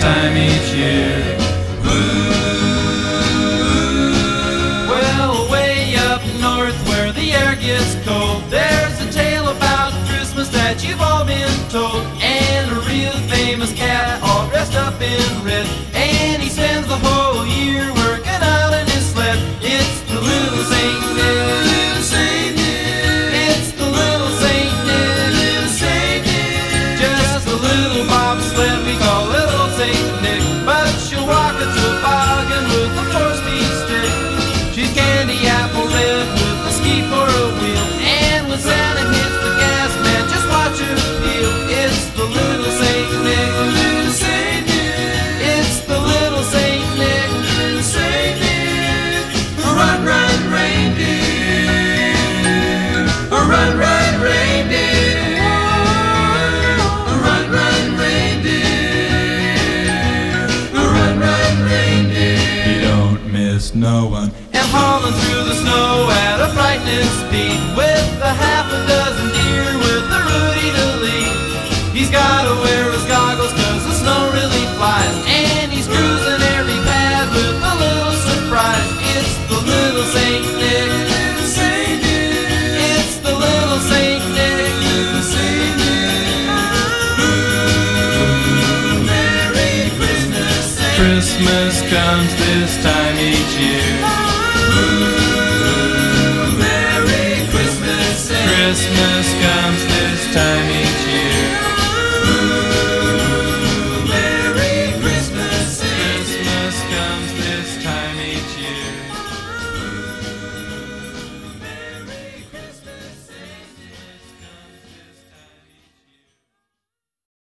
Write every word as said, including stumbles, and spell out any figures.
time each year. Well, way up north where the air gets cold, there's a tale about Christmas that you've all been told. And a real famous cat all dressed up in red, and he spends the whole year working out in his sled. It's the little Saint Nick, little Saint Nick. It's the little Saint Nick, little Saint Nick. Just a little bobsled we call little Saint Nick, but she'll walk a toboggan with a four-speed stick. She's candy apple red with a ski for a wheel, and when Santa hits the gas, man, just watch her feel. It's the little Saint Nick, little Saint Nick. It's the little Saint Nick, little Saint Nick. Run, run, reindeer. Run, run, reindeer. Run, run, reindeer. Run, run, reindeer. You don't miss no one. And hauling through the snow at a frightening speed, with a half a dozen deer with the Rudy to lead. He's gotta wear his goggles 'cause the snow really flies, and he's